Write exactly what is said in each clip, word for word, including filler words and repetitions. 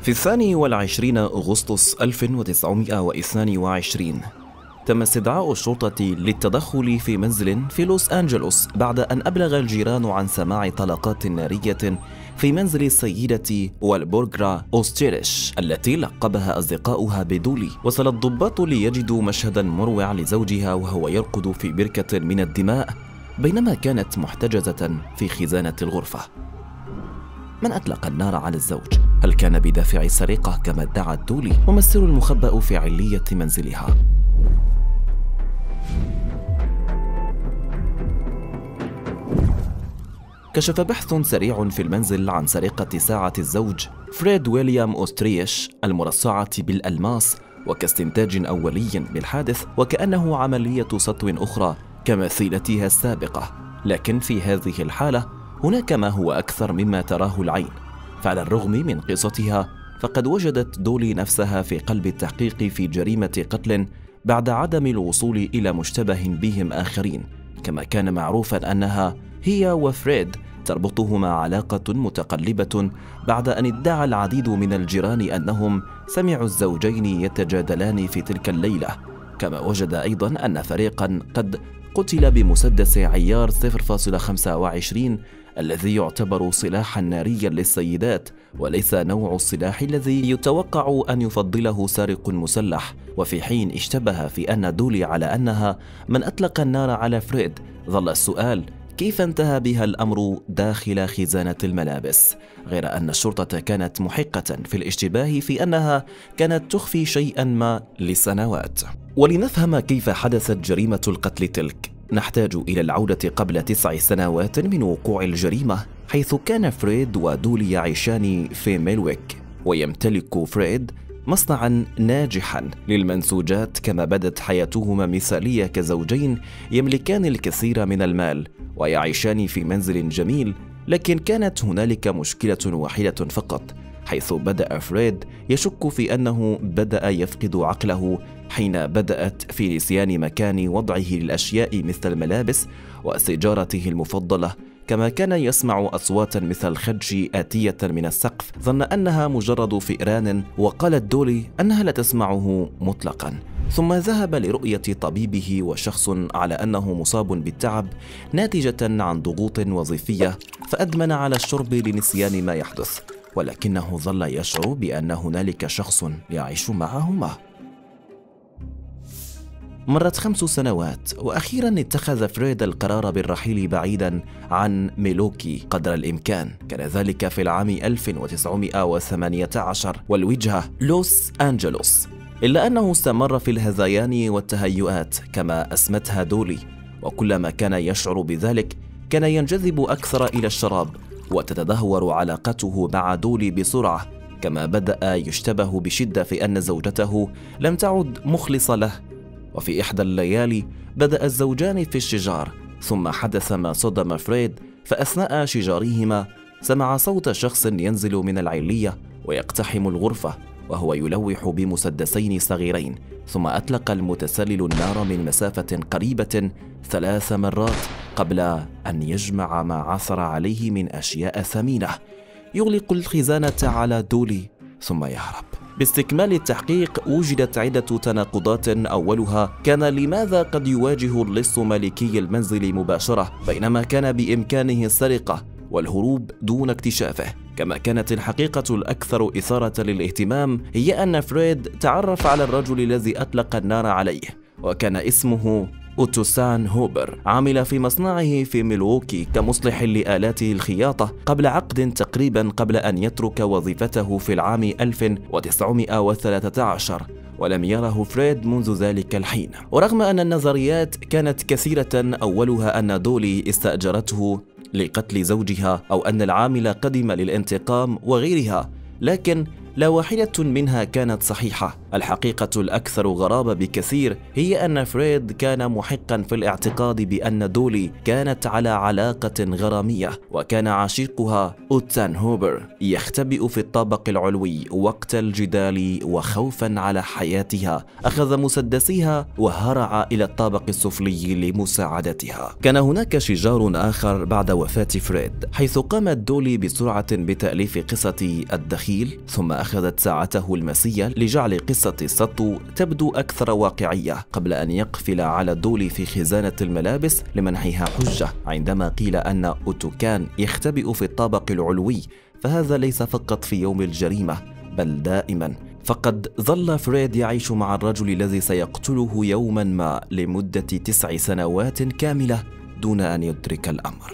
في الثاني والعشرين أغسطس ألف وتسعمائة واثنين وعشرين تم استدعاء الشرطة للتدخل في منزل في لوس أنجلوس بعد أن أبلغ الجيران عن سماع طلقات نارية في منزل السيدة والبورغرا أوستيريش التي لقبها أصدقاؤها بدولي. وصل الضباط ليجدوا مشهدا مروع لزوجها وهو يرقد في بركة من الدماء بينما كانت محتجزة في خزانة الغرفة. من أطلق النار على الزوج؟ هل كان بدافع السرقة كما ادعت دولي؟ وما السر المخبأ في علية منزلها؟ كشف بحث سريع في المنزل عن سرقة ساعة الزوج فريد ويليام أوستريش المرصعة بالألماس وكاستنتاج أولي بالحادث وكأنه عملية سطو أخرى كمثيلتها السابقة. لكن في هذه الحالة هناك ما هو أكثر مما تراه العين، فعلى الرغم من قصتها فقد وجدت دولي نفسها في قلب التحقيق في جريمة قتل بعد عدم الوصول إلى مشتبه بهم آخرين، كما كان معروفا أنها هي وفريد تربطهما علاقة متقلبة بعد أن ادعى العديد من الجيران أنهم سمعوا الزوجين يتجادلان في تلك الليلة. كما وجد أيضا أن فريقا قد قتل بمسدس عيار صفر فاصلة خمسة وعشرين الذي يعتبر سلاحا ناريا للسيدات وليس نوع السلاح الذي يتوقع أن يفضله سارق مسلح. وفي حين اشتبه في أن دولي على أنها من أطلق النار على فريد، ظل السؤال كيف انتهى بها الأمر داخل خزانة الملابس، غير أن الشرطة كانت محقة في الاشتباه في أنها كانت تخفي شيئا ما لسنوات. ولنفهم كيف حدثت جريمة القتل تلك نحتاج إلى العودة قبل تسع سنوات من وقوع الجريمة، حيث كان فريد ودولي يعيشان في ميلويك، ويمتلك فريد مصنعا ناجحا للمنسوجات، كما بدت حياتهما مثالية كزوجين يملكان الكثير من المال ويعيشان في منزل جميل. لكن كانت هنالك مشكلة واحدة فقط، حيث بدأ فريد يشك في أنه بدأ يفقد عقله حين بدأت في نسيان مكان وضعه للأشياء مثل الملابس وسيجارته المفضلة، كما كان يسمع أصواتا مثل الخدش آتية من السقف، ظن أنها مجرد فئران، وقالت دولي أنها لا تسمعه مطلقا. ثم ذهب لرؤية طبيبه وشخص على أنه مصاب بالتعب ناتجة عن ضغوط وظيفية، فأدمن على الشرب لنسيان ما يحدث، ولكنه ظل يشعر بأن هنالك شخص يعيش معهما. مرت خمس سنوات وأخيرا اتخذ فريد القرار بالرحيل بعيدا عن ميلوكي قدر الإمكان. كان ذلك في العام ألف وتسعمائة وثمانية عشر والوجهة لوس أنجلوس، إلا أنه استمر في الهذيان والتهيؤات كما أسمتها دولي، وكلما كان يشعر بذلك كان ينجذب أكثر إلى الشراب وتتدهور علاقته مع دولي بسرعة، كما بدأ يشتبه بشدة في أن زوجته لم تعد مخلصة له. وفي إحدى الليالي بدأ الزوجان في الشجار، ثم حدث ما صدم فريد، فأثناء شجارهما سمع صوت شخص ينزل من العلية ويقتحم الغرفة وهو يلوح بمسدسين صغيرين، ثم أطلق المتسلل النار من مسافة قريبة ثلاث مرات قبل أن يجمع ما عثر عليه من أشياء ثمينة، يغلق الخزانة على دولي ثم يهرب. باستكمال التحقيق وجدت عدة تناقضات، أولها كان لماذا قد يواجه اللص مالكي المنزل مباشرة بينما كان بإمكانه السرقة والهروب دون اكتشافه. كما كانت الحقيقة الأكثر إثارة للاهتمام هي أن فريد تعرف على الرجل الذي أطلق النار عليه، وكان اسمه أوتوسان هوبر، عمل في مصنعه في ميلووكي كمصلح لآلات الخياطة قبل عقد تقريبا قبل أن يترك وظيفته في العام ألف وتسعمائة وثلاثة عشر، ولم يره فريد منذ ذلك الحين. ورغم أن النظريات كانت كثيرة، أولها أن دولي استأجرته لقتل زوجها أو أن العامل قدم للانتقام وغيرها، لكن لا واحدة منها كانت صحيحة. الحقيقة الأكثر غرابة بكثير هي أن فريد كان محقا في الاعتقاد بأن دولي كانت على علاقة غرامية، وكان عشيقها أوتسان هوبر يختبئ في الطابق العلوي وقت الجدال، وخوفا على حياتها أخذ مسدسيها وهرع إلى الطابق السفلي لمساعدتها. كان هناك شجار آخر بعد وفاة فريد، حيث قامت دولي بسرعة بتأليف قصة الدخيل، ثم أخذت ساعته المسية لجعل قصة السطو تبدو أكثر واقعية قبل أن يقفل على دولي في خزانة الملابس لمنحها حجة عندما قيل أن أوتو كان يختبئ في الطابق العلوي، فهذا ليس فقط في يوم الجريمة بل دائما، فقد ظل فريد يعيش مع الرجل الذي سيقتله يوما ما لمدة تسع سنوات كاملة دون أن يدرك الأمر.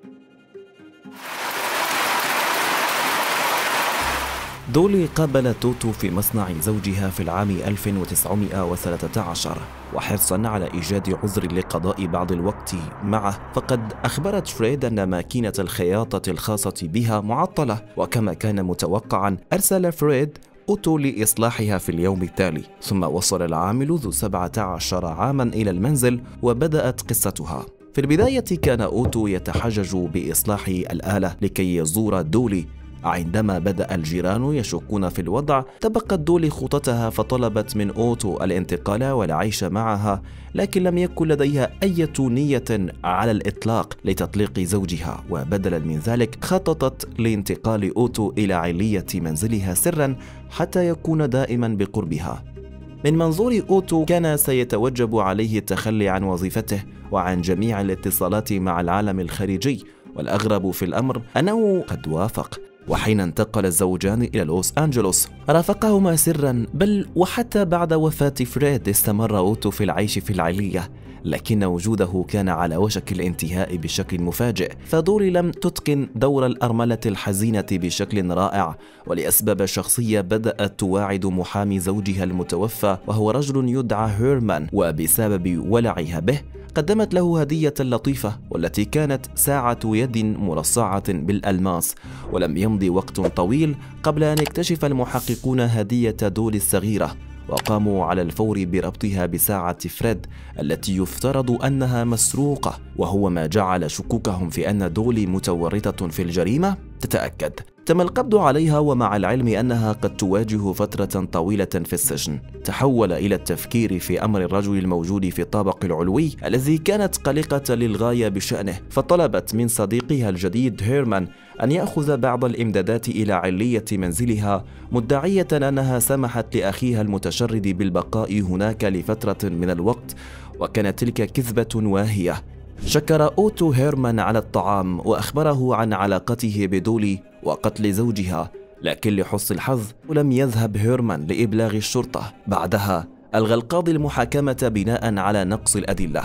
دولي قابلت توتو في مصنع زوجها في العام ألف وتسعمائة وثلاثة عشر، وحرصا على إيجاد عذر لقضاء بعض الوقت معه فقد أخبرت فريد أن ماكينة الخياطة الخاصة بها معطلة، وكما كان متوقعا أرسل فريد أوتو لإصلاحها في اليوم التالي، ثم وصل العامل ذو سبعة عشر عاما إلى المنزل وبدأت قصتها. في البداية كان أوتو يتحجج بإصلاح الآلة لكي يزور دولي. عندما بدأ الجيران يشكون في الوضع تبقت دولي خطتها فطلبت من أوتو الانتقال والعيش معها، لكن لم يكن لديها أي نية على الإطلاق لتطليق زوجها، وبدلا من ذلك خططت لانتقال أوتو إلى علية منزلها سرا حتى يكون دائما بقربها. من منظور أوتو كان سيتوجب عليه التخلي عن وظيفته وعن جميع الاتصالات مع العالم الخارجي، والأغرب في الأمر أنه قد وافق. وحين انتقل الزوجان إلى لوس أنجلوس رافقهما سرا، بل وحتى بعد وفاة فريد استمر أوتو في العيش في العلية، لكن وجوده كان على وشك الانتهاء بشكل مفاجئ، فدولي لم تتقن دور الأرملة الحزينة بشكل رائع، ولأسباب شخصية بدأت تواعد محامي زوجها المتوفى وهو رجل يدعى هيرمان، وبسبب ولعها به قدمت له هدية لطيفة والتي كانت ساعة يد مرصعة بالألماس. ولم يمض وقت طويل قبل أن اكتشف المحققون هدية دولي الصغيرة، وقاموا على الفور بربطها بساعة فريد التي يفترض أنها مسروقة، وهو ما جعل شكوكهم في أن دولي متورطة في الجريمة تتأكد. تم القبض عليها، ومع العلم أنها قد تواجه فترة طويلة في السجن، تحول إلى التفكير في أمر الرجل الموجود في الطابق العلوي الذي كانت قلقة للغاية بشأنه، فطلبت من صديقها الجديد هيرمان أن يأخذ بعض الإمدادات إلى علية منزلها، مدعية أنها سمحت لأخيها المتشرد بالبقاء هناك لفترة من الوقت، وكانت تلك كذبة واهية. شكر أوتو هيرمان على الطعام وأخبره عن علاقته بدولي وقتل زوجها، لكن لحسن الحظ لم يذهب هيرمان لإبلاغ الشرطة. بعدها ألغى القاضي المحاكمة بناء على نقص الأدلة،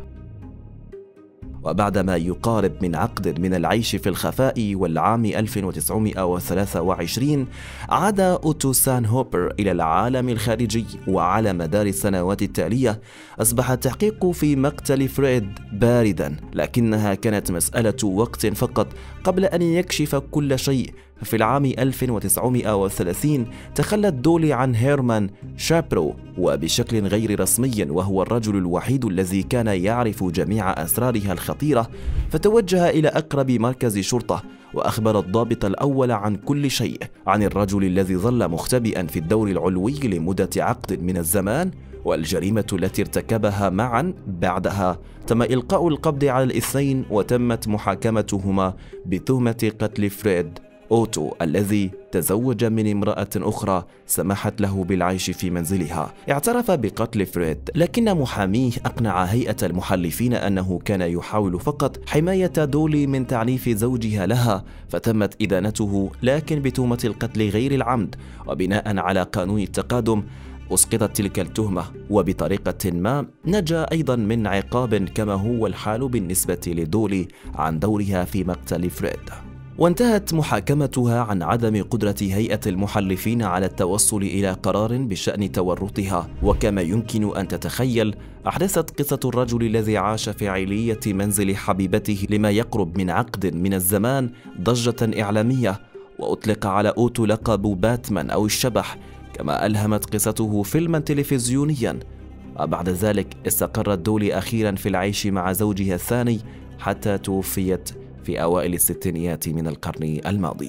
وبعد ما يقارب من عقد من العيش في الخفاء والعام ألف وتسعمائة وثلاثة وعشرين عاد أوتو سانهوبر إلى العالم الخارجي، وعلى مدار السنوات التالية أصبح التحقيق في مقتل فريد باردا، لكنها كانت مسألة وقت فقط قبل أن يكشف كل شيء. في العام ألف وتسعمائة وثلاثين تخلت دولي عن هيرمان شابرو، وبشكل غير رسمي، وهو الرجل الوحيد الذي كان يعرف جميع أسرارها الخطيرة، فتوجه إلى أقرب مركز شرطة وأخبر الضابط الأول عن كل شيء، عن الرجل الذي ظل مختبئا في الدور العلوي لمدة عقد من الزمان والجريمة التي ارتكبها معا. بعدها تم إلقاء القبض على الاثنين وتمت محاكمتهما بتهمة قتل فريد. أوتو الذي تزوج من امرأة أخرى سمحت له بالعيش في منزلها، اعترف بقتل فريد، لكن محاميه أقنع هيئة المحلفين أنه كان يحاول فقط حماية دولي من تعنيف زوجها لها، فتمت إدانته لكن بتهمة القتل غير العمد، وبناء على قانون التقادم أسقطت تلك التهمة، وبطريقة ما نجا أيضا من عقاب كما هو الحال بالنسبة لدولي عن دورها في مقتل فريد. وانتهت محاكمتها عن عدم قدرة هيئة المحلفين على التوصل إلى قرار بشأن تورطها، وكما يمكن أن تتخيل أحدثت قصة الرجل الذي عاش في علية منزل حبيبته لما يقرب من عقد من الزمان ضجة إعلامية، وأطلق على أوتو لقب باتمان أو الشبح، كما ألهمت قصته فيلما تلفزيونيا. وبعد ذلك استقرت دولي أخيرا في العيش مع زوجها الثاني حتى توفيت في أوائل الستينيات من القرن الماضي.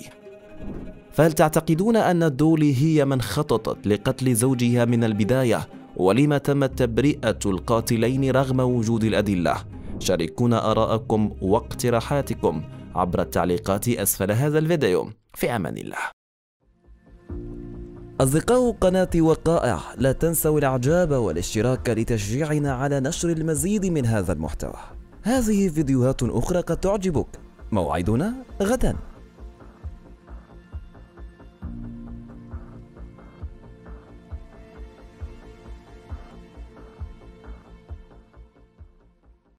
فهل تعتقدون أن دولي هي من خططت لقتل زوجها من البداية؟ ولما تمت تبرئة القاتلين رغم وجود الأدلة؟ شاركونا آراءكم واقتراحاتكم عبر التعليقات أسفل هذا الفيديو. في أمان الله. أصدقاء قناة وقائع، لا تنسوا الإعجاب والاشتراك لتشجيعنا على نشر المزيد من هذا المحتوى. هذه فيديوهات أخرى قد تعجبك. موعدنا غداً.